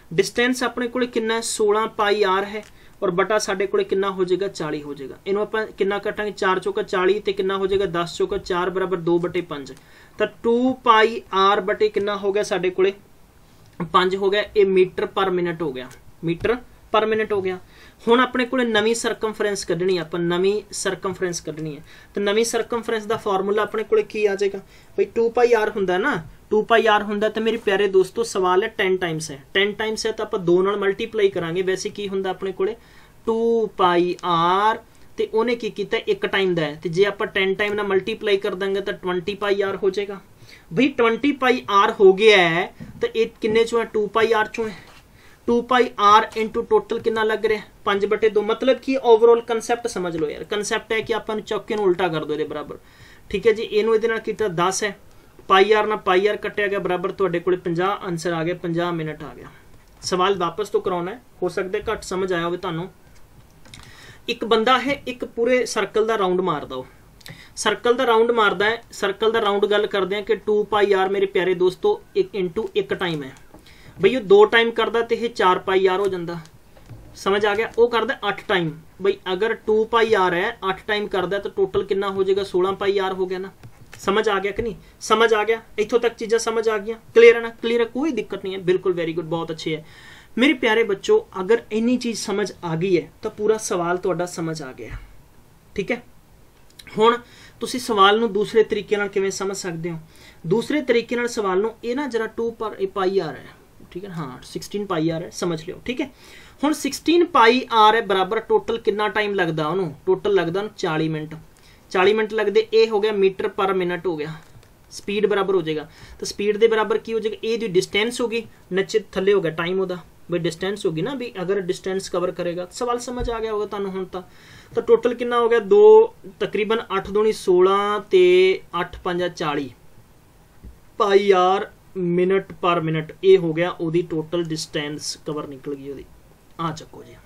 डिस्टेंस अपने कोले कितना सोलह पाई आर है और बटा साडे कोले कितना हो जाएगा चालीस हो जाएगा। इनू आपां कितना कटांगे चार चौका चालीस ते कितना हो जाएगा दस चौका चार बराबर दो बटे पांच तो टू पाई आर बटे कितना हो गया साडे कोले पांच हो गया। ये मीटर पर मिनट हो गया, मीटर पर मिनट हो गया। हुण अपने कोले नवीं सरकमफ्रेंस कढनी, आपां नवीं सरकमफ्रेंस कढनी है तो नवीं सरकमफ्रेंस दा फार्मूला अपने कोले की आ जाएगा भाई टू पाई आर हुंदा ना, टू पाई आर हुंदा तो मेरे प्यारे दोस्तों सवाल है टेन टाइम्स है, टेन टाइम्स है तो आप दो नाल मल्टीप्लाई करांगे। वैसे की हुंदा अपने कोले टू पाई आर ते उन्हें की कीता एक टाइम दा है ते जे आप टेन टाइम नाल मल्टीप्लाई कर देंगे तो ट्वेंटी पाई आर हो जाएगा। भाई ट्वेंटी पाई आर हो गया है तो ये किन्ने चों है टू पाई आर चों है, two pi R into total कितना लग रहा है पांच बटे दो। मतलब कि ओवरऑल कंसैप्ट समझ लो यार, कंसैप्ट है कि अपन चौके नूं उल्टा कर दो ये बराबर, ठीक है जी। इनू इहदे नाल कीता दस है, पाई आर ना पाई आर कटिया गया बराबर तुहाडे कोले पचास आंसर आ गया, पचास मिनट आ गया। सवाल वापस तो कराउणा है, हो सकदा घट समझ आया होवे तुहानूं। एक बंदा है एक पूरे सर्कल दा राउंड मारदा, ओ सर्कल दा राउंड मारदा है, सर्कल दा राउंड गल करदे हैं कि टू पाई आर मेरे प्यारे दोस्तों एक इंटू एक टाइम है। बई दो टाइम करदा तो यह चार पाई आर हो जाता, समझ आ गया। वो करदा अठ टाइम, बई अगर टू पाई आर है अठ टाइम करदा तो टोटल कितना हो जाएगा सोलह पाई आर हो गया ना। समझ आ गया कि नहीं, समझ आ गया, इत्थों तक चीज़ां समझ आ गई, क्लियर है ना, क्लियर है, कोई दिक्कत नहीं है, बिल्कुल वेरी गुड, बहुत अच्छे है मेरे प्यारे बच्चों। अगर इन्नी चीज़ समझ आ गई है तो पूरा सवाल तुहाडा समझ आ गया, ठीक है। हुण तुसी सवाल नूं दूसरे तरीके नाल किवें समझ सकते हो, दूसरे तरीके नाल सवाल नूं ये ना जरा टू पर पाई आर है, ठीक है, हाँ सिक्सटीन पाई आर है, समझ लियो, ठीक है। हुण सिक्सटीन पाई आर है बराबर टोटल कितना टाइम लगता उन्होंने, टोटल लगता उन्होंने चालीस मिनट, चालीस मिनट लगते, ये हो गया मीटर पर मिनट हो गया, स्पीड बराबर हो जाएगा। तो स्पीड के बराबर की हो जाएगा, ये जो डिस्टेंस होगी निश्चित थले हो गया टाइम होगा, भाई डिस्टेंस होगी ना, भी अगर डिस्टेंस कवर करेगा सवाल समझ आ गया होगा तुहानूं हुण तां। तो टोटल कितना हो गया दो तकरीबन अठ दूनी सोलह ते अठ पंजा चाली पाई आर मिनट पर मिनट, ये हो गया ओदी टोटल डिस्टेंस कवर निकल गई ओदी। आ चको जी,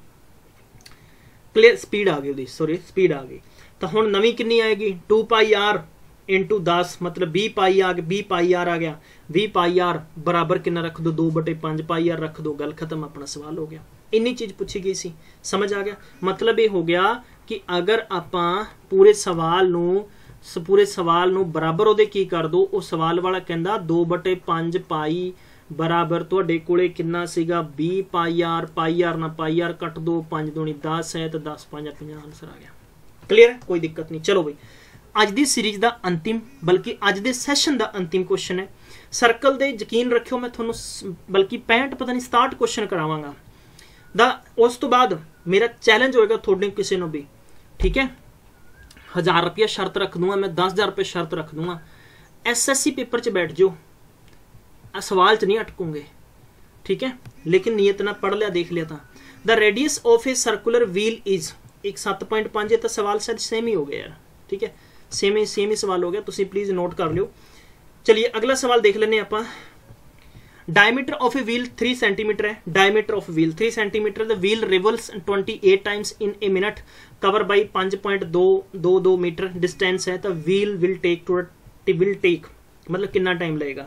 क्लियर, स्पीड आ गई ओदी, सॉरी स्पीड आ गई। तो हुण नवीं कितनी आएगी टू पाई आर इंटू दस मतलब भी पाई आ गया, भी पाई आर आ गया, भी पाई आर बराबर कितना रख दो दो बटे पांच पाई आर रख दो, गल खत्म, अपना सवाल हो गया। इन्नी चीज़ पूछी गई सी, समझ आ गया। मतलब ये हो गया कि अगर आपां पूरे सवाल नूं पूरे सवाल नूं बराबर उहदे की कर दो, वो सवाल वाला कहंदा दो बटे पांच पाई बराबर तुहाडे कोले कितना सीगा बीस पाई आर, पाई आर ना पाई आर कट दो, पांच दूनी दस है तो दस पांच पचास आंसर आ गया। क्लियर है, कोई दिक्कत नहीं। चलो बई अज दी सीरीज का अंतिम बल्कि अज दे सैशन का अंतिम क्वेश्चन है सर्कल दे, यकीन रखियो मैं थोनों बल्कि पैंठ पता नहीं सताहठ क्वेश्चन करावांगा दा, उस तो बाद मेरा चैलेंज होएगा थोड़े किसी को भी, ठीक है। हज़ार रुपया शर्त रख दूंगा मैं, दस हज़ार रुपये शर्त रख दूंगा, एस एस सी पेपर च बैठ जाओ, सवाल च नहीं अटकूंगे, ठीक है। लेकिन नियत ना पढ़ लिया देख लिया था। The radius of a circular wheel is एक सत्त पॉइंट पांच है तो सवाल शायद सेम ही हो गया यार, ठीक है, सेम ही सेम ही सवाल हो गया, तुम प्लीज़ नोट कर लियो। चलिए अगला सवाल देख लेने आप। Diameter of a wheel three centimetre है, diameter of wheel three centimetre, the wheel revolves twenty eight times in a minute, cover by पांच पॉइंट दो दो दो मीटर डिस्टेंस है, तो wheel will take to will take मतलब कितना time लगेगा।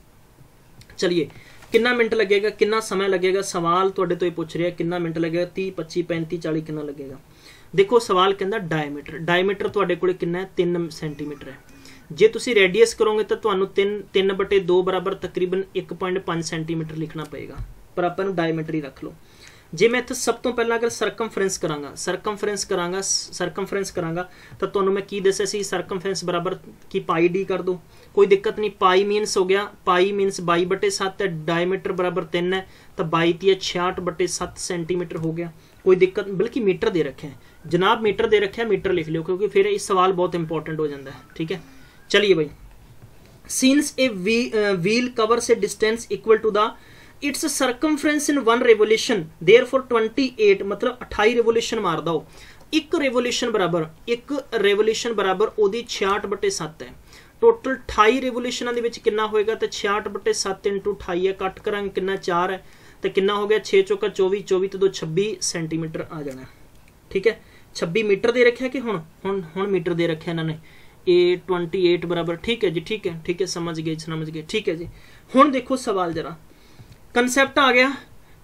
चलिए कितना मिनट लगेगा, कितना समय लगेगा, सवाल तुहाडे तो ये पूछ रहा है कितना मिनट लगेगा, तीस पच्ची पैंती चालीस कितना लगेगा। देखो सवाल कहता डायमीटर, डायमीटर तुहाडे कोले कितना है तीन सेंटीमीटर है, जे तुसी रेडियस करोगे तो तुहानू तीन तीन बटे दो बराबर तकरीबन एक पॉइंट पांच सेंटीमीटर लिखना पएगा, पर अपन डायमीटर ही रख लो। जे मैं इत्थे सब तो पहला अगर सरकमफ्रेंस करांगा सरकमफ्रेंस करांगा सरकमफ्रेंस करांगा तो तुहानू मैं की दस्सिया सी, सरकमफ्रेंस बराबर की पाई डी कर दो, कोई दिक्कत नहीं। पाई मीनस हो गया, पाई मीनस बाई बटे सत्त है, डायमीटर बराबर तीन है तो बाई तीय छियाठ बटे सत्त सेंटीमीटर हो गया, कोई दिक्कत, बल्कि मीटर दे रखे हैं जनाब, मीटर दे रखे हैं, मीटर लिख लियो क्योंकि फिर इस सवाल बहुत इंपॉर्टेंट हो जाता है, ठीक है। चलिए भाई, since a wheel covers a distance equal to the its circumference in one revolution therefore अट्ठाईस मतलब अट्ठाई रेवोल्यूशन मार दो, एक रेवोल्यूशन बराबर एक रेवोल्यूशन बराबर ओदी छियाठ बटे सत्त है, टोटल अट्ठाई रेवोल्यूशनां दे विच कितना होएगा तो छियाठ बटे सत्त इंटू अट्ठाई है, कट करांगे कितना चार है तो कितना हो गया छे चौका चौबी, चौबी तो दो छब्बी सेंटीमीटर आ जाना, ठीक है। छब्बी मीटर दे रखे कि हुण हुण हुण मीटर दे रखे इन्होंने, ए ट्वेंटी एट बराबर, ठीक है जी, ठीक है ठीक है, समझ गए समझ गए, ठीक है जी। हुण देखो सवाल जरा कंसैप्ट आ गया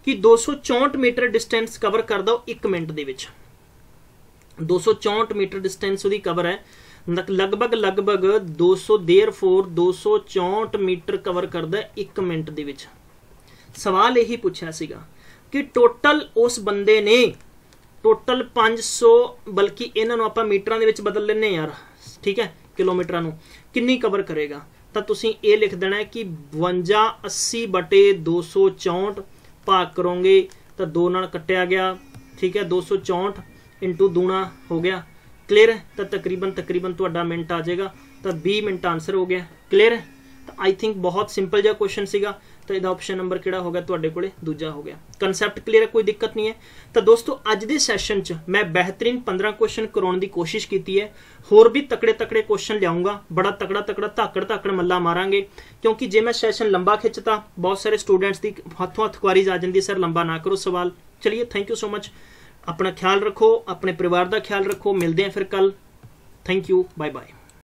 कि दो सौ चौंठ मीटर डिस्टेंस कवर करदा ਉਹ एक मिनट ਦੇ ਵਿੱਚ। दो सौ चौंठ मीटर डिस्टेंस ਉਹਦੀ कवर है लगभग लगभग दो सौ देयरफॉर दो सौ चौंठ मीटर कवर करदा एक मिनट ਦੇ ਵਿੱਚ। सवाल यही पूछा सीगा कि टोटल उस बंदे ने टोटल पाँच सौ बल्कि इन्हों आप मीटर के बदल लेने यार, ठीक है, किलोमीटर नूं किन्नी कवर करेगा, तो तुसीं ये लिख देना है कि बवंजा अस्सी बटे दो सौ चौंठ भाग करोगे तो दो नाल कट्टिया गया, ठीक है, दो सौ चौंठ इंटू दूना हो गया, क्लियर है। तो तकरीबन तकरीबन तुहाडा मिनट आ जाएगा, तो बीस मिनट आंसर हो गया, क्लियर है। तो आई थिंक बहुत सिंपल जिहा क्वेश्चन सीगा, तो इसका ऑप्शन नंबर किहड़ा हो गया तुहाडे कोले, दूजा हो गया। कंसैप्ट क्लीयर है, कोई दिक्कत नहीं है। तो दोस्तों अज दे सैशन च मैं बेहतरीन पंद्रह क्वेश्चन कराने की कोशिश की है, होर भी तकड़े तकड़े क्वेश्चन लियाऊंगा, बड़ा तकड़ा तकड़ा धाकड़ धाकड़ मल्ला मारांगे, क्योंकि जे मैं सैशन लंबा खिंचता बहुत सारे स्टूडेंट्स की हथों हथ क्वारीज आ जाती, सर लंबा ना करो सवाल। चलिए, थैंक यू सो मच, अपना ख्याल रखो, अपने परिवार का ख्याल रखो, मिलते हैं फिर कल। Thank you, bye bye.